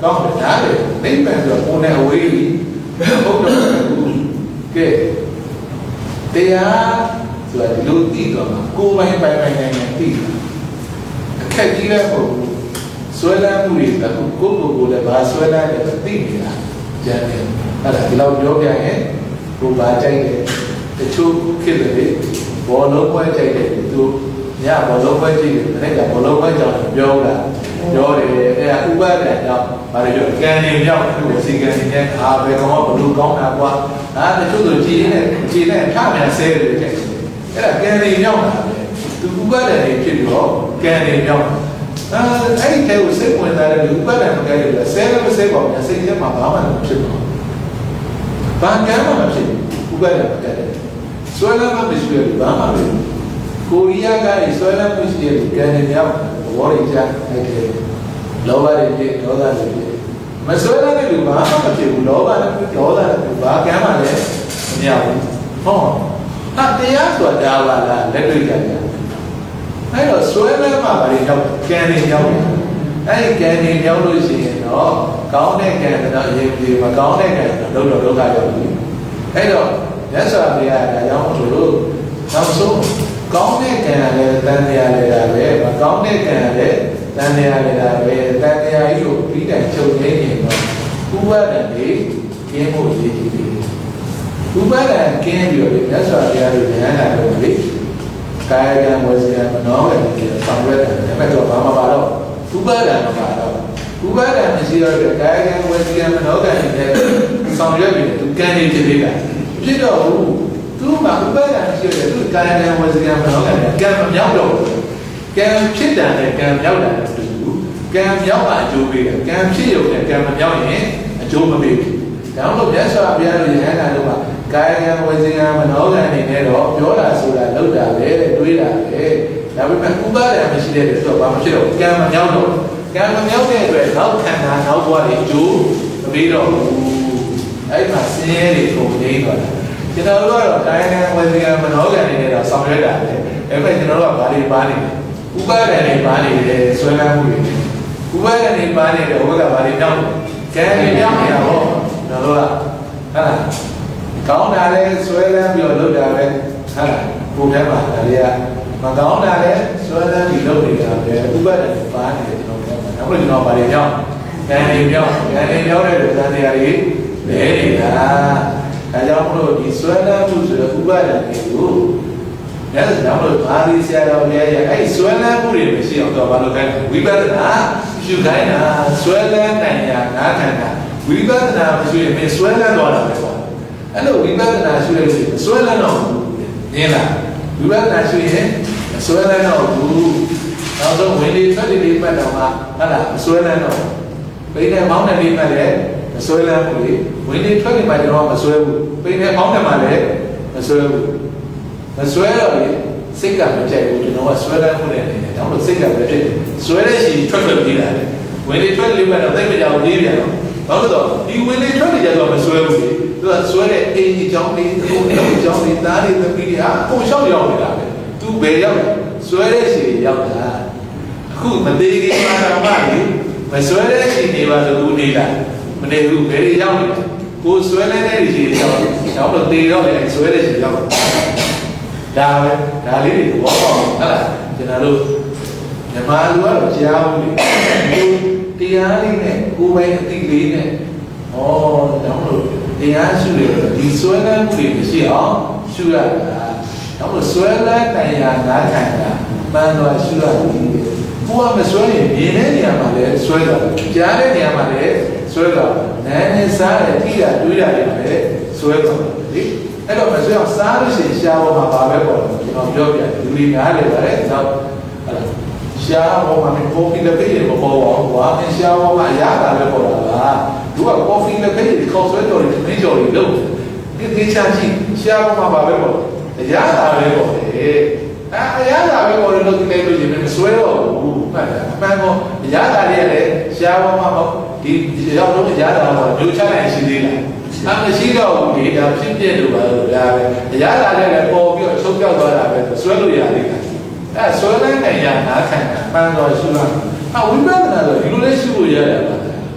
ကောင်းတယ်နားလေနိဗ္ဗာန်ဆိုတော့ကိုယ်နဲ့အဝေးကြီးဘုဒ္ဓဘာသာကဲတရားဆိုတာဒီလိုသိတော့ကိုယ်ပိုင်ပိုင်နိုင်သိတာအခက်ကြီးလည်းမဟုတ်ဘူးဆွဲလန်းမှုတွေကကိုယ်လည်းဘာဆွဲလန်းတယ်သိနေတာကျန်တယ်အဲ့ဒါဒီလောက်ပြောပြရင်ကိုယ်ဘာကြိုက်တယ်တချို့ဖြစ်တယ်ဘောလုံးပွဲကြိုက်တယ်သူညဘောလုံးပွဲကြည့်တယ်အဲ့ဒါဘောလုံးပွဲကြောင့်ပြောတာပြောတယ်အဲ့ဒါဥပဒံကြောင့်ဘာလို့ပြောကံနေမြောက်သူ့စီကံနေတဲ့အားပဲကောင်းဘလို့ကောင်းတာကွာတချို့ဆိုကြည်နဲ့ထမြန်ဆဲတယ်ကြိုက်တယ်အဲ့ဒါကံနေမြောက်တာပဲသူဥပဒံနေဖြစ်ပြီးတော့ကံနေမြောက်အဲ့ဒီထဲကိုစိတ်ဝင်စားတဲ့ဥပဒံမကဲလို့ဆဲလည်းမဆဲပါဘူးစိတ်ထဲမှာဘာမှမဖြစ်ဘူးဘာကံမှမဖြစ်ဘူးဥပဒံမကဲဆွဲလမ်းမရှိဘူးဘာမှမဖြစ်ဘူးကိုရီးယားကဆွဲလမ်းမရှိတဲ့ကံနေမြောက်ဘောရီချအဲ့ဒီလောဘတွေဖြစ်ဒေါသတွေဖြစ်မဆွဲလမ်းတဲ့လူဘာမှမဖြစ်ဘူးလောဘနဲ့ဒေါသနဲ့ဘာကံမှလည်းမမြောက်ဘူးဟောတရားဆိုတာဒါပါလားလက်တွေ့ကြတယ်အဲ့တော့ဆွဲလမ်းမှာဘာတွေကြောက်ကံတွေကြောက်တယ်အဲ့ဒီကံတွေကြောက်လို့ရှိရင်တော့ကောင်းတဲ့ကံတော့အရင်ကမကောင်းတဲ့ကံတော့ဒုက္ခရောက်ပြီအဲ့တော့မြတ်စွာဘုရားကကြောင့်လို့နောက်ဆုံးကောင်းတဲ့ကံလည်းတန်တရားလည်းတာပဲမကောင်းတဲ့ကံလည်းတန်တရားလည်းတာပဲတန်တရားကြီးကိုပြီးတိုင်ချုပ်နေရင်တော့ဥပဒံတွေကျင်းဖို့ရည်ကြည်တယ်ဥပဒံကျင်းပြီးတော့မြတ်စွာဘုရားရဲ့ဉာဏ်လာလို့လေကာယကံဝစီကံမနောကံတွေဆောင်ရွက်တယ်ဒါပေမဲ့တော့ဘာမှပါတော့ဥပဒံမပါတော့ဥပဒံမရှိတော့တဲ့ကာယကံဝစီကံမနောကံတွေဆောင်ရွက်ပြီးသူကံတွေဖြစ်နေတာဖြစ်တော့ဘူးသူ့မှာဥပဒံရှိတယ်သူကာယကံဝစီကံမနောကံကံမမြောက်တော့ဘူးကံဖြစ်တယ်နဲ့ကံမြောက်တာတူဘူးကံမြောက်တာအကျိုးပေးတယ်ကံဖြစ်ရုံနဲ့ကံမမြောက်ရင်အကျိုးမပေးဘူးဒါကြောင့်မြတ်စွာဘုရားရဲ့ဉာဏ်တော်မှာကာယကံဝစီကံမနောကံတွေနဲ့တော့ပြောတာဆိုတာလောက်တာပဲတွေးတာပဲဒါပေမဲ့ဥပါဒံမရှိတဲ့ဆိုတော့ဘာမှဖြစ်တော့ကံမမြောက်တော့ကံမမြောက်တဲ့အတွက်နောက်ခန္ဓာနောက်ဘဝတွေအကျိုးမပေးတော့ဘူးအဲ့မှာဆင်းရဲတွေကုန်နေတော့တာကျွန်တော်တို့ကတော့ကာယကံဝစီကံမနောကံတွေနဲ့တော့ဆောင်ရွက်တာပဲအဲ့မဲ့ကျွန်တော်တို့ကဘာတွေပါနေလဲဥပါဒံတွေပါနေတယ်ဆွဲလန်းမှုတွေဥပါဒံတွေပါနေတယ်ဟိုဘက်ကဘာတွေတောင်းကံတွေတောင်းနေတာဟောကျွန်တော်တို့ကဟုတ်လားကောင်းတာလဲဆွဲလန်းပြီးတော့လုပ်တာပဲဟုတ်လားကိုယ်ထဲမှာဒါလေးကမကောင်းတာလဲဆွဲလန်းပြီးလုပ်နေတာပဲဥပဒံပါနေတယ်ကျွန်တော်ထဲမှာနောက်ပြီးကျွန်တော်ဗာတွေကြောင်းကံတွေကြောင်းတဲ့လူသားတရားတွေလဲနေတာဒါကြောင့်မလို့ဒီဆွဲလန်းမှုဆိုတဲ့ဥပဒံတွေကိုဒါဆိုတော့ဘာလို့ဆရာတော်များရဲ့အဲ့ဆွဲလန်းမှုတွေမရှိအောင်တော့ဘာလို့ခိုင်းဝိပဿနာရှုခိုင်းတာဆွဲလန်းနိုင်တာနားခံတာဝိပဿနာမရှိရင်မဆွဲလန်းတော့တာပဲပေါ့အဲ့လိုဝိပဿနာရှုလို့ရှိရင်ဆွဲလန်းတော့နင်းလားဝိပဿနာရှုရင်ဆွဲလန်းတော့ဘူးနောက်ဆုံးဝင်လေထွက်လေမှတ်တော့မှဟုတ်လားဆွဲလန်းတော့ပိန်းနဲ့မောင်းတဲ့လေးမှတ်တယ်မဆွဲလန်းဘူးလေဝင်လေထွက်လေမှကျွန်တော်မဆွဲဘူးပိန်းနဲ့မောင်းတယ်မှလည်းမဆွဲဘူးမဆွဲတော့လေစိတ်ကမကြိုက်ဘူးကျွန်တော်ကဆွဲလန်းမှုနဲ့နေတယ်ဒါမှမဟုတ်စိတ်ကပဲဖြစ်တယ်ဆွဲတဲ့ရှိထွက်ပြီးလာတယ်ဝင်လေထွက်လေမှတော့သိမကြောက်လေးပြန်တော့ဘာလို့တော့ဒီဝင်လေထွက်လေကြတော့မဆွဲဘူးလေသူကဆွဲတဲ့အိမ်ကြီးကြောင်းလေးကိုယ်အိမ်ကြောင်းလေးသားလေးသမီးတွေဟာပုံရှောက်ရောက်နေတာပဲသူဘယ်ရောက်လဲဆွဲတဲ့ရှိရောက်တာအခုမသေးခင်မှာတော့မှလေမဆွဲတဲ့ရှိနေပါလို့ဦးနေတာမနေဘူးဘယ်ရောက်လဲကိုဆွဲနေတဲ့ရှိရောက်တော့တေတော့လေဆွဲတဲ့ရှိရောက်ဒါပဲဒါလေးတွေဘောပေါက်ဟုတ်လားကျွန်တော်တို့မြန်မာလူကတော့ကြားဘူးလေတရားလေးနဲ့ကိုယ်ပိုင်အသိလေးနဲ့ဩတော့လို့တရားရှုရတော့ဒီဆွဲလန်းမှုတွေမရှိအောင်ရှုရတာတော့လို့ဆွဲလန်းနိုင်ရနားခံတာမှန်တော့ရှုရတယ်ကိုယ်ကမဆွဲရင်မြင်တဲ့နေရာမှာလည်းဆွဲတာကြားတဲ့နေရာမှာလည်းဆွဲတာနားနဲ့စားတဲ့ထိတာတွေးတာတွေလည်းဆွဲတာလေအဲ့တော့မဆွဲအောင်စားလို့ရှိရင်ရှားပေါ်မှာပါပဲပေါ့ကျွန်တော်ပြောပြတယ်လူတွေနားလေပါတယ်တော့ရှားပေါ်မှာကော်ဖီလက်ပေးရမပေါ်ပါဘူးကွာရှားပေါ်မှာရတာလည်းပေါ်လာလားသူကကော်ဖီလက်ပေးခေါက်ဆွဲတော်တွေမင်းကျော်တွေလို့ဒီချာရှိရှားပေါ်မှာပါပဲပေါ့ရတာပဲပေါ့လေရတာပဲပေါ့လို့ဒီလိုကြီးမဆွဲတော့ဘူးမှတ်တယ်အမှန်ကောရတာလေးရတယ်ရှားပေါ်မှာဒီရောက်တော့ရတာတော့ဒုချလိုက်ရှိသေးလားအမရှိတော့ဘူးလေဒါဖြစ်ပြလို့ပါလို့ဒါပဲရတာလေးလည်းပေါ်ပြီးတော့ချုပ်ပြောက်သွားတာပဲဆွဲလို့ရသေးတယ်အဲ့ဆွဲလိုက်နိုင်ရနားခံတာမှန်တော့ရှိလားဝိပဿနာဆိုဒီလိုလေးရှိဖို့ရတယ်ပါ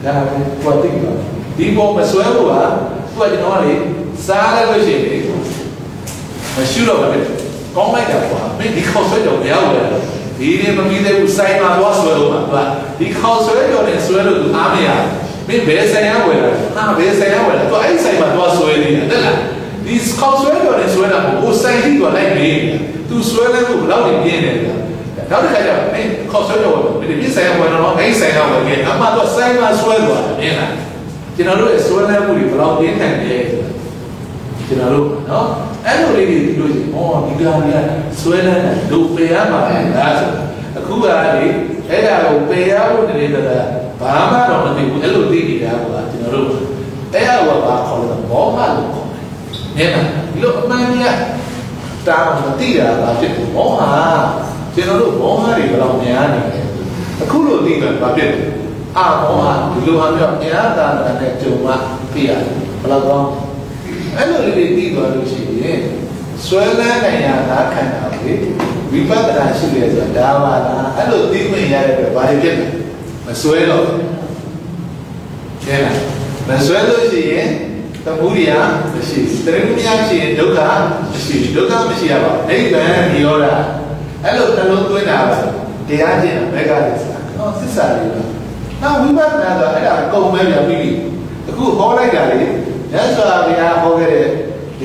ဒါပဲကိုသိပါဒီပေါ်မဆွဲဘူးကသူကကျွန်တော်ကလေစားလိုက်လို့ရှိရင်မရှိတော့ဘူးကောင်းလိုက်တာကွာမင်းဒီခေါက်ဆွဲတော့မရောက်ဘူးဒီနေ့မပြီးသေးဘူးစိုင်းမှာတော့ဆွဲလို့ပါဒီခေါက်ဆွဲတော့လည်းဆွဲလို့သူအားမရမင်းဘယ်ဆိုင်ရဝယ်လာဟာဘယ်ဆိုင်ရဝယ်လာသူအဲ့ဆိုင်မှာတော့ဆွဲနေတာတဲ့လားဒီခေါက်ဆွဲတော့လည်းဆွဲတာမဟုတ်ဆိုင်ထိတော့လိုက်နေသူဆွဲလိုက်လို့ဘယ်တော့ပြင်းနေလဲနောက်တစ်ခါကျတော့မင်းခေါက်ဆွဲတော့မင်းဒီဆိုင်ရဝယ်တော့အဲ့ဆိုင်ရဝယ်ခဲ့အမှတော့ဆိုင်မှာဆွဲသွားတယ်မင်းလားကျွန်တော်တို့ရဲ့ဆွဲလိုက်မှုတွေဘယ်တော့ပြင်းထန်လဲကျွန်တော်တို့နော်အဲ့လိုလေးတွေဒီလိုရှင်ဟောဒီကောင်ကြီးကဆွဲလိုက်တယ်ဒုပေရမှာလားဆိုအခုကလေအဲ့ဒါကိုပေရဖို့နေတဲ့ဘာမှတော့မသိဘူးအဲ့လိုသိနေတာကကျွန်တော်တို့အဲ့ဒါကဘာခေါ်လဲမောဟလို့ခေါ်တယ်။ဒီလိုအမှန်တရားတာမသိတာကဖြစ်တယ်မောဟကျွန်တော်တို့မောဟတွေဘယ်လောက်များနေလဲအခုလိုသိတာဘာဖြစ်လဲအာမောဟဒီလိုဟာမျိုးတရားသာနဲ့ကြုံမှသိရတယ်ဘယ်လောက်ကောင်းအဲ့လိုလေးတွေသိသွားလို့ရှိရင်ဆွဲလန်းနိုင်ရတာခန္ဓာလေဝိပဿနာရှိတယ်ဆိုတာဒါပါလားအဲ့လိုသိခွင့်ရတဲ့အတွက်ဘာတွေဖြစ်လဲမဆွဲတော့ကျဲလားမဆွဲလို့ရှိရင်သမုဒိယမရှိတရဏမြရှိရင်ဒုက္ခမရှိဒုက္ခမရှိရပါဘူးနိဗ္ဗာန်ဒီရောတာအဲ့လိုနှလုံးသွင်းတာပါတရားကျင့်တာဘက်ကလေးစားဟောသစ္စာလေးပါနောက်ဝိပဿနာဆိုအဲ့ဒါအကုန်ပဲပြန်ပြီးပြီအခုဟောလိုက်တာလေမြတ်စွာဘုရားဟောခဲ့တဲ့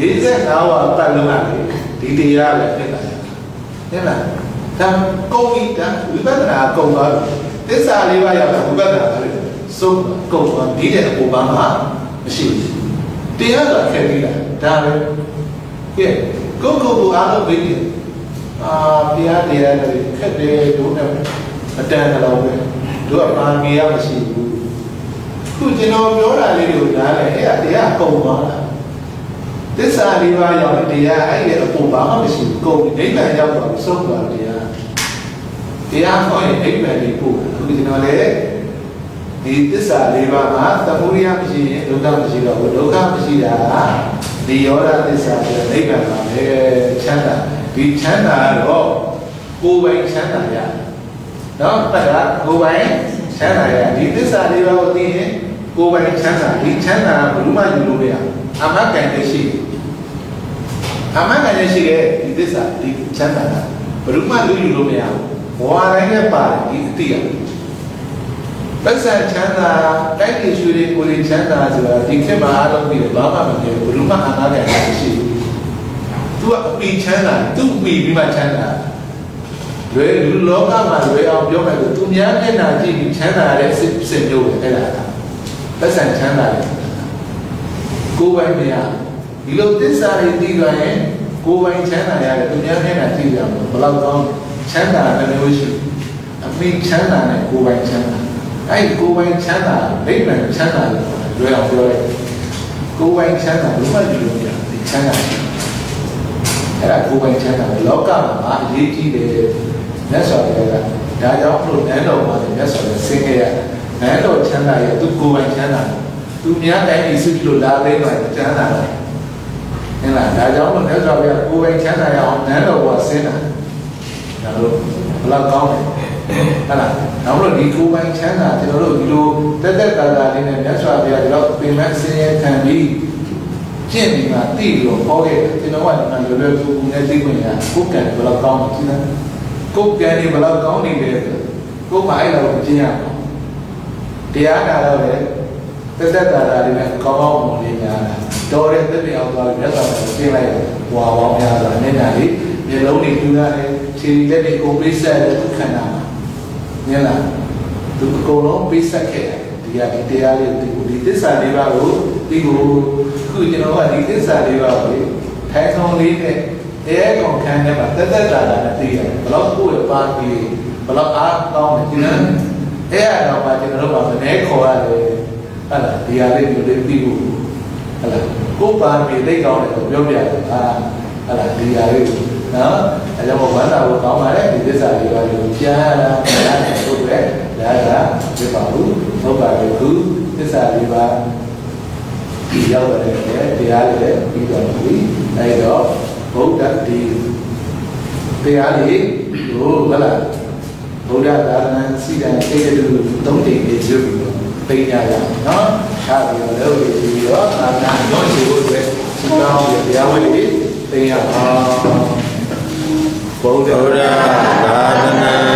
45ဝါပတ်လုံးကလေဒီတရားပဲဖြစ်လာတယ်ဟုတ်လားဒါကုန်ပြီဒါဝိပဿနာကုန်သွားပြီသစ္စာလေးပါးရောက်တာဝိပဿနာကလည်းစုံကုန်သွားဒီတဲ့အပေါ်မှာမရှိဘူးတရားကခက်ပြီးတာဒါပဲကဲကိုအားလုံးသိတယ်ဘုရားတရားတွေခက်တယ်တို့နဲ့အတန်တော်ပဲတို့ကပါမီရမရှိဘူးခုကျွန်တော်ပြောတာလေးတွေကိုနားလဲအဲ့ဒါတရားကုန်သွားတာသစ္စာလေးပါးရောက်တဲ့တရားအဲ့ဒီအပေါ်ဘာမှမရှိဘူးကုန်နိဗ္ဗာန်ရောက်တော့ဆုံးသွားတရားဟောရင်နိဗ္ဗာန်ကိုပို့အခုကျွန်တော်လည်းဒီသစ္စာလေးပါးမှာသမုဒိယမရှိရင်ဒုက္ခမရှိတော့ဘူးဒုက္ခမရှိတာဒီရောဓသစ္စာဆိုတဲ့နိဗ္ဗာန်ပါပဲချမ်းသာဒီချမ်းသာတော့ကိုယ်ပိုင်ချမ်းသာရနော်အဲ့ဒါကိုယ်ပိုင်ချမ်းသာရဒီသစ္စာလေးပါးကိုသိရင်ကိုယ်ပိုင်ချမ်းသာဒီချမ်းသာဘယ်လိုမှယူလို့မရအမှန်ကန်တဲ့ရှိအမှန်ကန်တဲ့ရှိတဲ့ဒီသစ္စာဒီချမ်းသာတာဘယ်လိုမှလူယူလို့မရဘဝတိုင်းနဲ့ပါတယ်ဒီအတိအပတ်စံချမ်းသာတိုက်ရရွှေတွေကိုယ်ချမ်းသာဆိုတာဒီခေတ်မှာအားလုံးပြီးဘာမှမဖြစ်ဘူးဘယ်လိုမှအနာဂတ်မရှိဘူးသူကအပီချမ်းသာသူ့ပီပြီးမှချမ်းသာလွယ်လူလောကမှာလွယ်အောင်ပြောမယ်ဆိုသူများမျက်နှာကြည့်ပြီးချမ်းသာတဲ့စစ်မျိုးပဲအဲ့ဒါကပတ်စံချမ်းသာတယ်ကိုယ်ပိုင်မရဒီလိုသစ္စာတွေသိသွားရင်ကိုယ်ပိုင်ချမ်းသာရတယ်သူများမျက်နှာကြည့်ရမှာဘယ်လောက်ကောင်းချမ်းသာတဲ့မျိုးရှိအပီချမ်းသာနဲ့ကိုယ်ပိုင်ချမ်းသာအဲ့ကိုယ်ပိုင်ချမ်းသာနိဗ္ဗာန်ချမ်းသာလွယ်အောင်ပြောလိုက်ကိုယ်ပိုင်ချမ်းသာဘယ်မှမပြောရဒီချမ်းသာအဲ့ဒါကိုယ်ပိုင်ချမ်းသာလောကမှာအရေးကြီးတယ်မြတ်စွာဘုရားကဒါကြောင့်လို့နန်းတော်မှာမြတ်စွာဘုရားဆင်းခဲ့ရနန်းတော်ချမ်းသာရဲ့သူကိုယ်ပိုင်ချမ်းသာသူများတိုင်းဒီစုလို့လာသိမှချမ်းသာတယ်ဟင်လားဒါကြောင့်လို့မြတ်စွာဘုရားကိုယ်ပိုင်ချမ်းသာရအောင်နန်းတော်ကဆင်းတာဒါလို့ဘလောက်ကောင်းလဲဟုတ်လားနောက်လို့ဒီကိုယ်ပိုင်ချမ်းသာကျွန်တော်တို့ဒီလိုတက်တာလေးနဲ့မြတ်စွာဘုရားဒီတော့ပြင်မဲ့ဆင်းရဲခံပြီးကျင့်ပြီးမှသိပြီးတော့ဟောခဲ့တယ်ကျွန်တော်ကဒီမှာလွယ်လွယ်ကူကူနဲ့သိခွင့်ရကိုယ်ကံဘယ်လောက်ကောင်းလဲသိလားကိုယ်ကံဒီဘယ်လောက်ကောင်းနေလဲကိုယ်မှအဲ့လိုကျင့်ရအောင်တရားနာတော့လေတက်တာလေးနဲ့ကောင်းကောင်းမွန်လေးများတာတော်တဲ့သတိအောင်သွားပြီးမြတ်စွာဘုရားကျင့်လိုက်ဟွာပေါင်းများစွာနဲ့ညာလေးမျိုးလုံးတွေကျူးရတယ်ခြေလက်တွေကိုပေးဆက်တဲ့ခန္ဓာမှာမြင်လားသူအကုန်လုံးပေးဆက်ခဲ့တယ်ဒီဟာဒီတရားလေးကိုဒီသစ္စာလေးပါကိုဒီကိုခုကျွန်တော်ကဒီသစ္စာလေးပါကိုထိုင်ဆောင်လေးနဲ့တရားကောင်ခံနေမှာတက်တာနဲ့သိရတယ်ဘလောက်ကိုယ်ပါပြီးဘလောက်အားကောင်းတယ်ဒီလားအဲ့အတော့မှကျွန်တော်တို့ကမနေခေါ်ရတယ်ဟုတ်လားဒီဟာလေးမျိုးလေးပြီးဖို့ဟုတ်လားကိုယ်ပါပြီးသိကောင်းတယ်ဆိုပြောပြတယ်ဟာဟုတ်လားဒီဟာလေးနော်အဲကြောင့်ဝမ်းသာဖို့ကောင်းပါလေဒီသစ္စာလေးပါကိုကြားလာတယ်ဟုတ်ပဲဒါကပြပါဘူးဟုတ်ပါဘူးခုသစ္စာလေးပါဒီရောက်တဲ့တရားလေးပြီးတော့ပြီအဲတော့ဗုဒ္ဓဒီတရားလေးဟိုဟုတ်လားဗုဒ္ဓသာသနာစီတံတေတုသုံးချိန်လေးပြုပြီးတော့သိညာရနော်ထားပြီးတော့လည်းဒီတော့အာနာညောရှိဖို့အတွက်ဒီကောင်းပြီးတရားဝင်ပြီးသိရအောင်ဘုရားသာသနာ